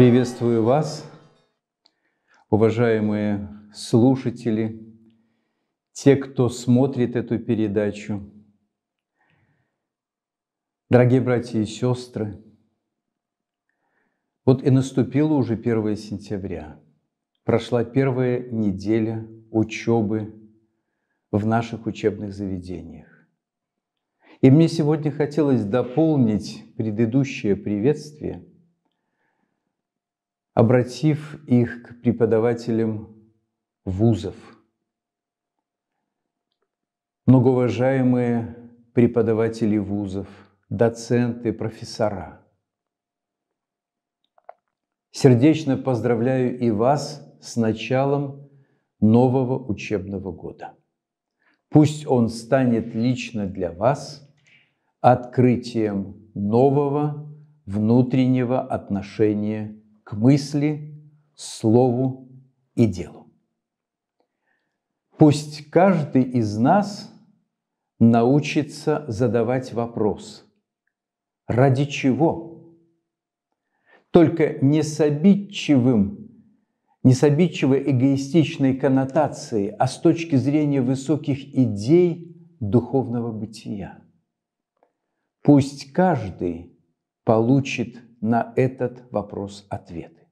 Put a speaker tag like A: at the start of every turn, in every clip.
A: Приветствую вас, уважаемые слушатели, те, кто смотрит эту передачу. Дорогие братья и сестры, вот и наступило уже 1 сентября. Прошла первая неделя учебы в наших учебных заведениях. И мне сегодня хотелось дополнить предыдущее приветствие, обратив их к преподавателям вузов. Многоуважаемые преподаватели вузов, доценты, профессора, сердечно поздравляю и вас с началом нового учебного года. Пусть он станет лично для вас открытием нового внутреннего отношения к мысли, слову и делу. Пусть каждый из нас научится задавать вопрос: ради чего? Только не с обидчивой эгоистичной коннотацией, а с точки зрения высоких идей духовного бытия. Пусть каждый получит на этот вопрос ответы.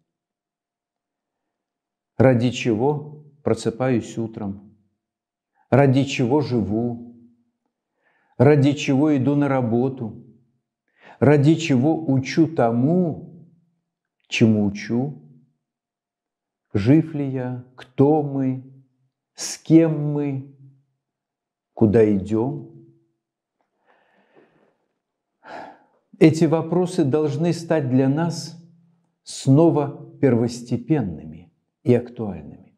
A: Ради чего просыпаюсь утром? Ради чего живу? Ради чего иду на работу? Ради чего учу тому, чему учу? Жив ли я? Кто мы? С кем мы? Куда идем? Эти вопросы должны стать для нас снова первостепенными и актуальными.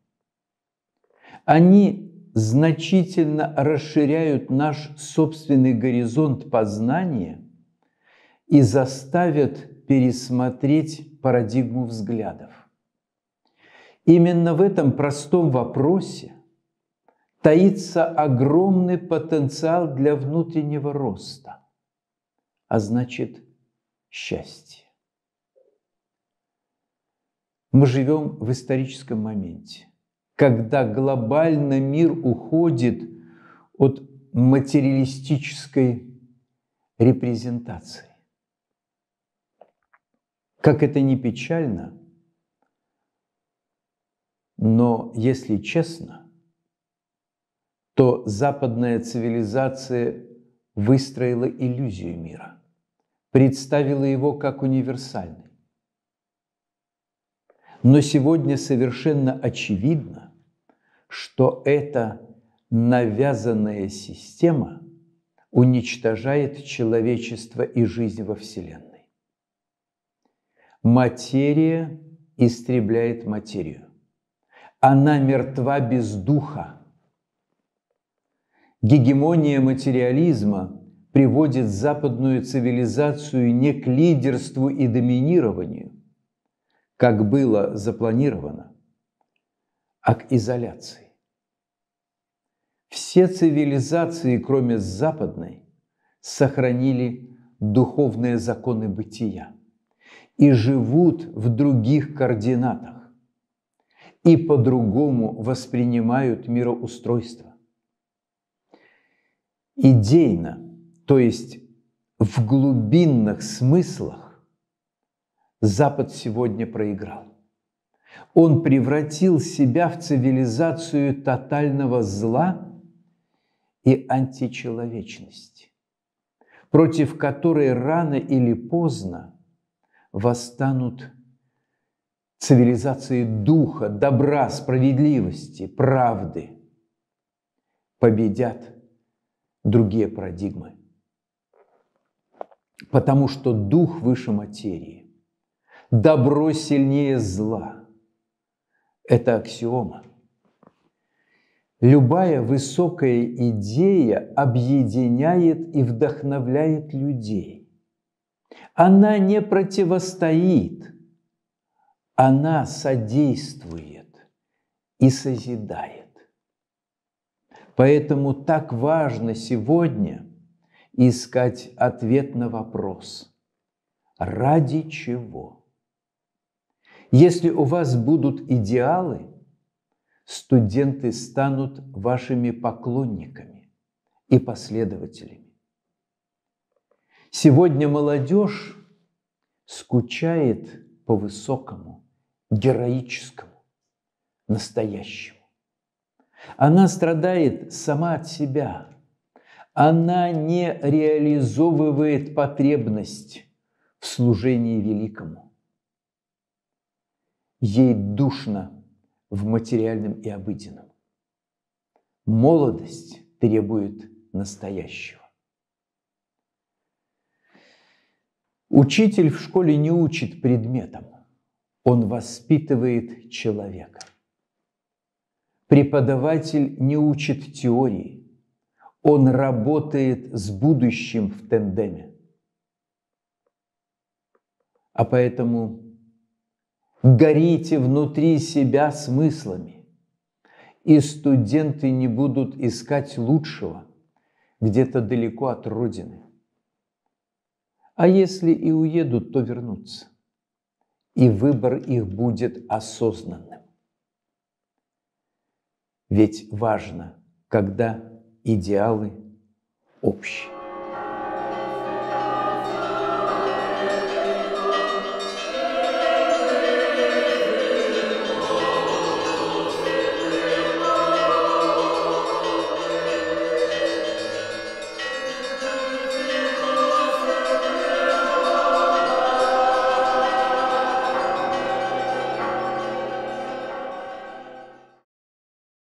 A: Они значительно расширяют наш собственный горизонт познания и заставят пересмотреть парадигму взглядов. Именно в этом простом вопросе таится огромный потенциал для внутреннего роста, а значит, счастье. Мы живем в историческом моменте, когда глобально мир уходит от материалистической репрезентации. Как это ни печально, но если честно, то западная цивилизация выстроила иллюзию мира, представила его как универсальный. Но сегодня совершенно очевидно, что эта навязанная система уничтожает человечество и жизнь во Вселенной. Материя истребляет материю. Она мертва без духа. Гегемония материализма приводит западную цивилизацию не к лидерству и доминированию, как было запланировано, а к изоляции. Все цивилизации, кроме западной, сохранили духовные законы бытия и живут в других координатах, и по-другому воспринимают мироустройство. Идейно, то есть в глубинных смыслах, Запад сегодня проиграл. Он превратил себя в цивилизацию тотального зла и античеловечности, против которой рано или поздно восстанут цивилизации духа, добра, справедливости, правды, победят другие парадигмы. Потому что дух выше материи, добро сильнее зла. Это аксиома. Любая высокая идея объединяет и вдохновляет людей. Она не противостоит, она содействует и созидает. Поэтому так важно сегодня искать ответ на вопрос: ради чего? Если у вас будут идеалы, студенты станут вашими поклонниками и последователями. Сегодня молодежь скучает по высокому, героическому, настоящему. Она страдает сама от себя. Она не реализовывает потребность в служении великому. Ей душно в материальном и обыденном. Молодость требует настоящего. Учитель в школе не учит предметам, он воспитывает человека. Преподаватель не учит теории, он работает с будущим в тандеме. А поэтому горите внутри себя смыслами, и студенты не будут искать лучшего где-то далеко от Родины. А если и уедут, то вернутся, и выбор их будет осознанным. Ведь важно, когда идеалы общие.